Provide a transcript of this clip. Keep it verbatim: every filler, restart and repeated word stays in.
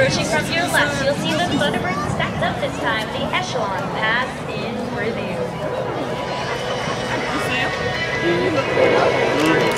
Approaching from your left, you'll see the Thunderbirds stacked up this time. The Echelon pass in review. Mm-hmm.